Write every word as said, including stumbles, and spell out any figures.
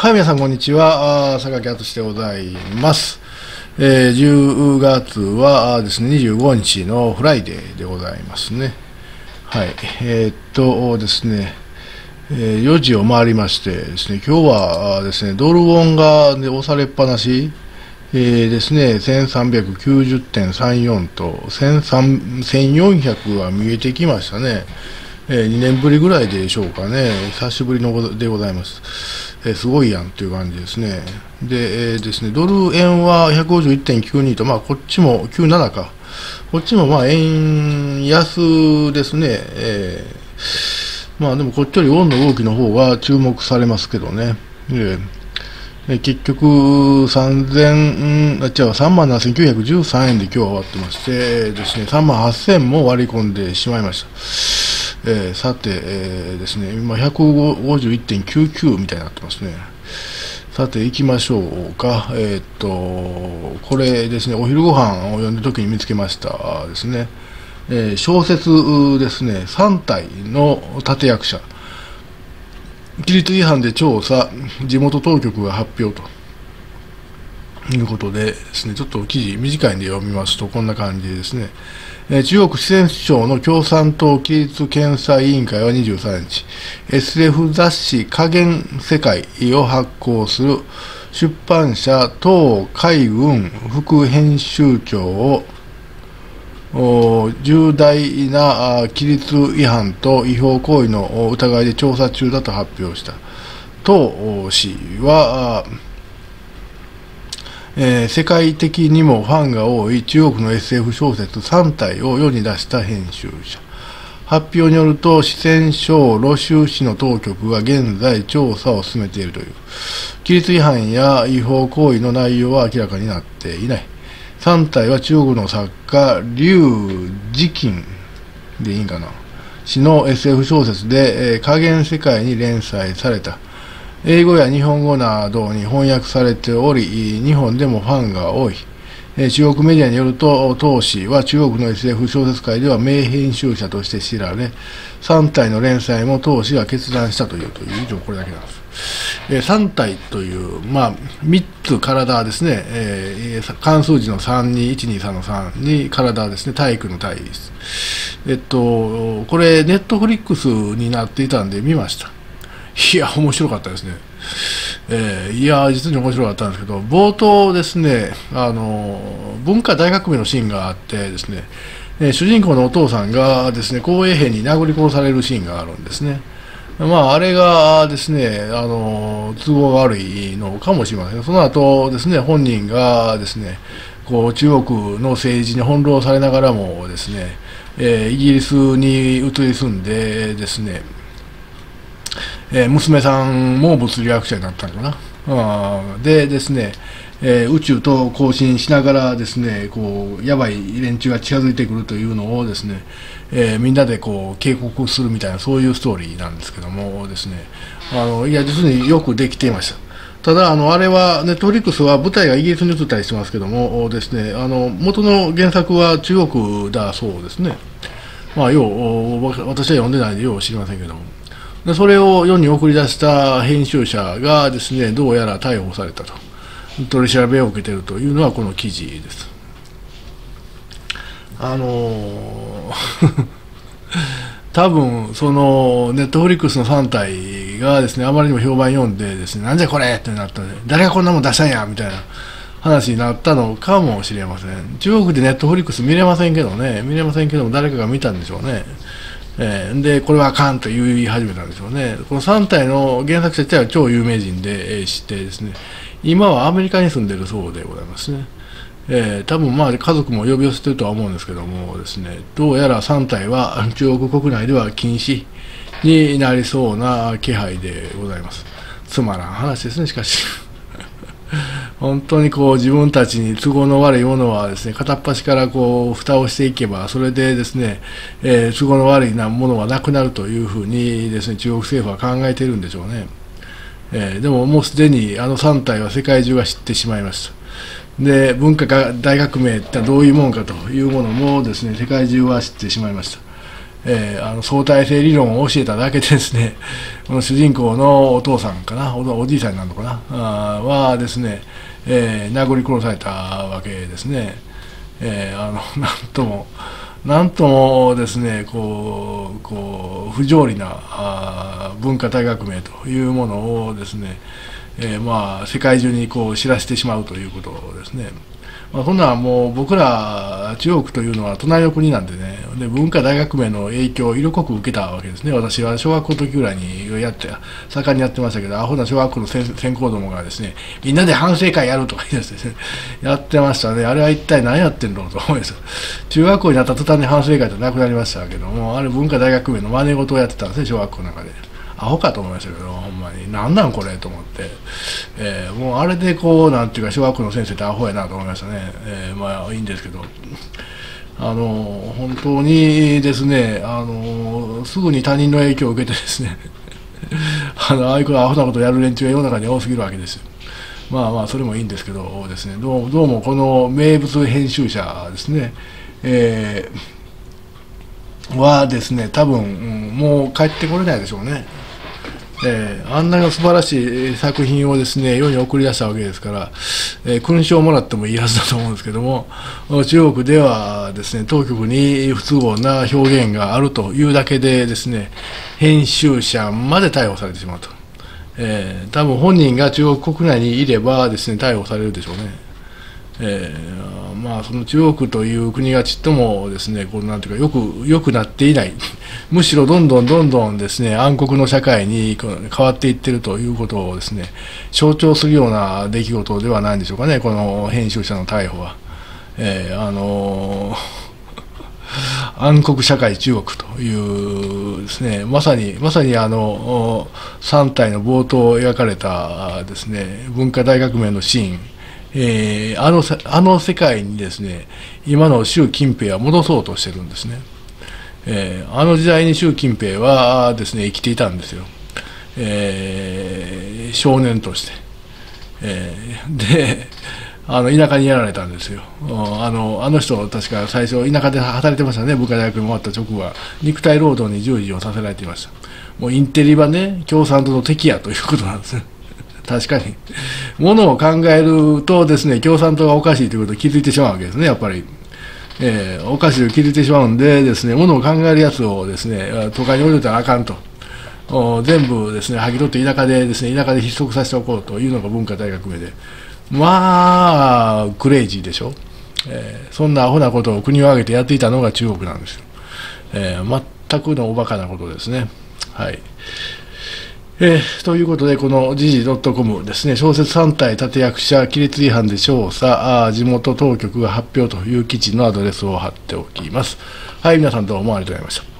はい、皆さん、こんにちは。あー榊敦でございます。えー、じゅうがつはあーですね、にじゅうごにちのフライデーでございますね。はい。えー、っとですね、えー、よじを回りましてですね、今日はですね、ドルウォンが、ね、押されっぱなし、えー、ですね、せんさんびゃくきゅうじゅってんさんよんとせんよんひゃくが見えてきましたね。えー、にねんぶりぐらいでしょうかね。久しぶりのごでございます。えー、すごいやんっていう感じですね。で、えー、ですね、ドル円は ひゃくごじゅういってんきゅうに と、まあ、こっちもきゅうじゅうななか。こっちもまあ、円安ですね。えー、まあ、でもこっちよりウォンの動きの方が注目されますけどね。えー、結局、さんぜん、あ、違う、さんまんななせんきゅうひゃくじゅうさんえんで今日は終わってましてですね、さんまんはっせんも割り込んでしまいました。えー、さて、えー、ですね、今 ひゃくごじゅういってんきゅうきゅう みたいになってますね。さて、行きましょうか。えー、っと、これですね、お昼ご飯を読んだ時に見つけましたですね。えー、小説ですね、さんたいの立役者。規律違反で調査、地元当局が発表ということでですね、ちょっと記事短いんで読みますとこんな感じですね。えー、中国四川省の共産党規律検査委員会はにじゅうさんにち、エスエフ 雑誌加減世界を発行する出版社党海軍副編集長を重大な規律違反と違法行為の疑いで調査中だと発表した。党氏はえー、世界的にもファンが多い中国の エスエフ 小説さんたいを世に出した編集者。発表によると、四川省魯州市の当局が現在調査を進めているという。規律違反や違法行為の内容は明らかになっていない。さんたいは中国の作家、劉慈欣でいいんかな氏の エスエフ 小説で、えー、加減世界に連載された。英語や日本語などに翻訳されており、日本でもファンが多い。中国メディアによると、当氏は中国の エスエフ 小説界では名編集者として知られ、さんたいの連載も当氏が決断したというという以上これだけなんです。さんたいという、まあ、みっつ体ですね、えー、漢数字のさんにいちにさんのさんに体ですね、体育の体です。えっと、これ、ネットフリックスになっていたんで見ました。いや、面白かったですね。えー、いや、実に面白かったんですけど、冒頭ですね、あの、文化大革命のシーンがあってですね、えー、主人公のお父さんがですね、紅衛兵に殴り殺されるシーンがあるんですね。まあ、あれがですね、あの、都合が悪いのかもしれません。その後ですね、本人がですね、こう、中国の政治に翻弄されながらもですね、えー、イギリスに移り住んでですね、えー、娘さんも物理学者になったのかな。あでですね、えー、宇宙と交信しながらですね、こうやばい連中が近づいてくるというのをですね、えー、みんなでこう警告するみたいなそういうストーリーなんですけどもですね、あのいや実によくできていました。ただあのあれはネットフリックスは舞台がイギリスに移ったりしてますけどもですね、あの元の原作は中国だそうですね。まあよう私は読んでないんでよう知りませんけども。でそれを世に送り出した編集者がですね、どうやら逮捕されたと、取り調べを受けているというのはこの記事です。あのー、多分そのネットフリックスのさんたいがですね、あまりにも評判読んでですね、なんじゃこれってなったので、誰がこんなもん出したんやみたいな話になったのかもしれません。中国でネットフリックス見れませんけどね、見れませんけども誰かが見たんでしょうね。えー、でこれはあかんと言い始めたんでしょうね。このさんたいの原作者自体は超有名人で、えー、知ってですね、今はアメリカに住んでいるそうでございますね。えー、多分まあ家族も呼び寄せているとは思うんですけどもですね、どうやらさんたいは中国国内では禁止になりそうな気配でございます。つまらん話ですね、しかし。本当にこう自分たちに都合の悪いものはですね、片っ端からこう蓋をしていけば、それでですね、えー、都合の悪いなものはなくなるというふうにですね、中国政府は考えているんでしょうね。えー、でももうすでにあのさんたいは世界中が知ってしまいました。で、文化大革命ってどういうものかというものもですね、世界中は知ってしまいました。 えー、あの相対性理論を教えただけでですね、この主人公のお父さんかな、お、おじいさんになるのかな、あはですね、えー、殴り殺されたわけですね。えー、あのなんとも、なんともですね、こう、こう不条理なあ文化大革命というものをですね、えー、まあ世界中にこう知らせてしまうということですね。まあ、そんなもう僕ら中国というのは隣の国なんでね、で文化大革命の影響を色濃く受けたわけですね。私は小学校の時ぐらいにやって盛んにやってましたけど、アホな小学校の先先行どもがですね、みんなで反省会やるとか言い出してですね、やってましたね。あれは一体何やってんのと思います。中学校になった途端に反省会ってなくなりましたけども、あれ文化大革命の真似事をやってたんですね、小学校の中で。アホかと思いましたけど、ほんまに何なんこれと思って、えー、もうあれでこうなんていうか小学校の先生ってアホやなと思いましたね。えー、まあいいんですけど、あの本当にですね、あのすぐに他人の影響を受けてですねあのああいうアホなことをやる連中が世の中に多すぎるわけですよ。まあまあそれもいいんですけどですね、どう、どうもこの名物編集者ですね、えー、はですね、多分、うん、もう帰ってこれないでしょうね。えー、あんな素晴らしい作品をですね世に送り出したわけですから、えー、勲章をもらってもいいはずだと思うんですけども、中国ではですね当局に不都合な表現があるというだけでですね編集者まで逮捕されてしまうと、えー、多分本人が中国国内にいればですね逮捕されるでしょうね。えー、まあその中国という国がちっともですねこうなんていうかよく良くなっていないむしろどんどんどんどんですね暗黒の社会に変わっていっているということをですね象徴するような出来事ではないんでしょうかね、この編集者の逮捕は。えー、あのー、暗黒社会中国というですねまさにまさにあのさん体の冒頭描かれたですね文化大革命のシーン、えー、あのあの世界にですね今の習近平は戻そうとしてるんですね。えー、あの時代に習近平はですね生きていたんですよ、えー、少年として、えー、であの田舎にやられたんですよ。あのあの人確か最初田舎で働いてましたね。文化大学に終わった直後は肉体労働に従事をさせられていました。もうインテリはね共産党の敵やということなんですね。確かにものを考えるとですね共産党がおかしいということを気づいてしまうわけですね、やっぱり。えー、おかしいと気づいてしまうんでですねものを考えるやつをですね都会に置いといたらあかんと、全部ですね剥ぎ取って田舎でですね田舎で失速させておこうというのが文化大革命で、まあクレイジーでしょ、えー、そんなアホなことを国を挙げてやっていたのが中国なんですよ。えー、全くのおバカなことですね。はい。えー、ということで、この時事 .com ですね、小説さん体立役者規律違反で調査、あ地元当局が発表という記事のアドレスを貼っておきます。はい、皆さんどうもありがとうございました。